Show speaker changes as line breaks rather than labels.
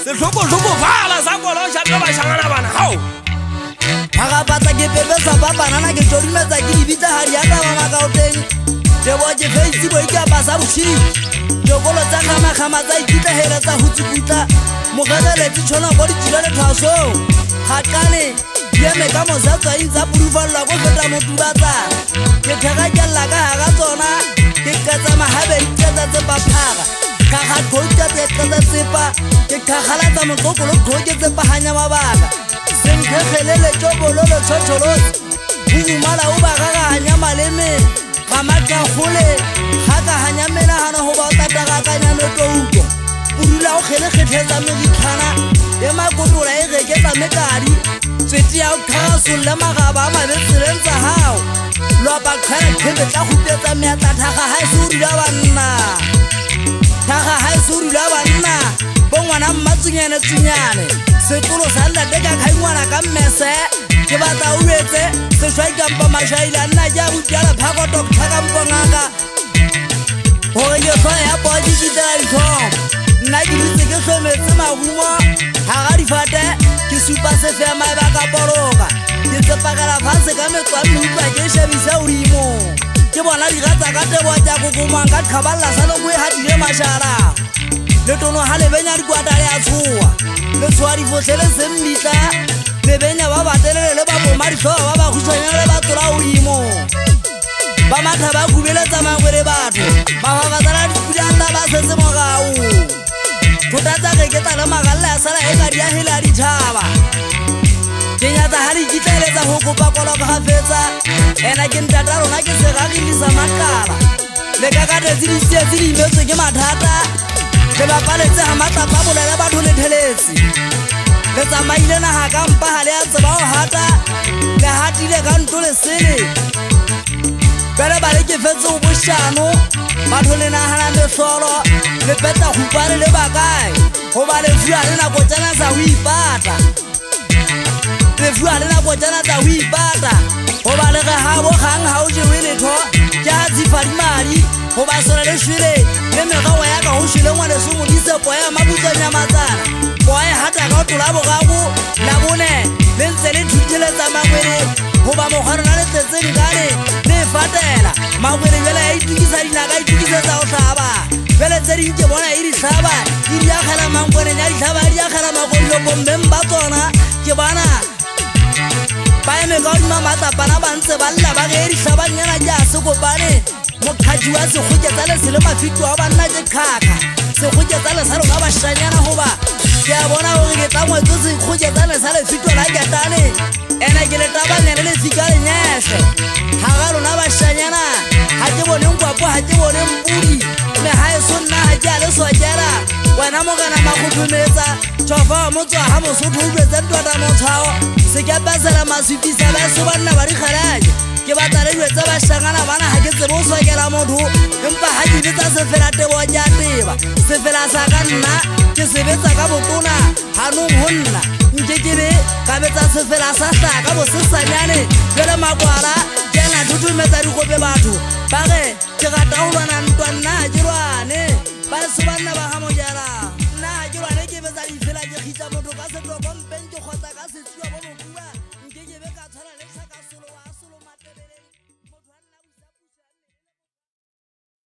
sehloko fala sa kolosha ka ba shangana bana hao
aga batla ke pepe sa ba banana ke torimetsa ke dibitsa ha di ata ba makauteng ke boje face boy ke ba sa bushi jokolo tsa khama tsa ikita hela tsa hutsukuta mogele tsi tshona go di dira le tlhaso hakane ye me ka mo sa tswa intsa purufalla go feta motubatsa ke thega ke lla ka ha ga tsona ke katsa mahabe itsa tsa ba phaga ka ga khotsa tsa tsepa ke khagala tsa mokokolo khoke tse pahanya mabaka senkgelele tsobololo tshotsholo bumala o ba ga hanya maleme ga matla gole ga ka hanya menahana ho ba tataga ka nyame touko pula o khele kgethetsa medikhana e makotola e reke tsa mekadi tswetsi ya khaso le magaba ma le tsirenza hao lo ba khana khebe tla khupetsa meatla thaga ha suri la banna thaga ha suri la banna bongwana mmatsunyane tsunyane sekolo sa nna de ka khaingwana ka mmese ke batla o etse se shwa ikampa mashaila nna ja butala phako doctor ka mbongaka hore ke fa ya body digital nna ke ditse ke hlometse magumo ha ga difate ke supa se fe ma ba ka boroka ke tsepakala fase ka metswa mutla ke shebisa urimo ke bona digatsa ka tebo tja go gomang ka khaballa sa le go ha dire mashara le tono ha le benya dikwata le a tshoa le tswari fotlele sembitla le benya ba batelele le ba bomari hlo ba ba khutshanya le ba tlola urimo ba matha ba kubeletsa mangwele batho ba ba tsala dipidanta ba setse mogao thotatsa ge ke tla le magalla ya sala e ka dia hela di thaba ke nyatsa ha di kitleletsa ho kopa kola ka fetsa ena ke ntata rona ke se ga dilisa makala le ka ka tse di tse di metse ke mathata ke ba paletse ha matapa bolela batho le theletse le tsamaile na ha ka mpa ha le a tseba ho hata le hatile ka ntole sele bele ba le ke fetse o boshano batho le nahana le hlolo le peta khupare le bakae ho ba le fua le na kotsana sa ho ipata le fua le na kotsana sa ho ipata ho ba le ga ha bo gang ha o je wele tho ke ha dzifadi mali ho ba sona le shwele le mega wa ya ka ho shwele ngwane se mo dise boya mabutsanya matsana boya hata ka tola bogago la bone le ntse le thuthele tsa mangwele ho ba mo gona le tsetse dikane le fatela mangwele bela ya itukisa dinaka itukisetsa ho hlaba bela tse di ke bona e di hlaba di ya khala mangwele ya di hlaba di ya khala magolo bombemba tsona ke bana ba eme ka di mamata bana ba ntse ba lla ba ge di hlaba nyana ja se kopane mokhaji wa se khoketsa le sele mafito wa banna je khaka se khoketsa le sa rona ba shanyana hoba ke a bona hore ke tsamwe tse se khoketsa le sa le fito la ketane ena ke le tabanya le fikale nyese ha ga rona ba shanyana ha ke bone nkwapo ha ke bone mbudi me ha e sonna ha ke ale so kera wena mo kana makhuphumetsa tsofa mo tswa ha mo so thubetsa ntwata mo tshao se ke pasela masifisa ba se banna ba di khalaje ke batla le wetsa ba shangana bana ha ke tsebo so kera motho empa ha ke betsa se fela tebo ja teba se fela sa ka nna ke se betsa ka botona ha no honna nke ke be ka betsa se fela sa ka bo se sanyane le makwala ke na thutumetsa di gope batho ba ge ke ga taolwana ntwana ha ke rwane ba se banna ba ha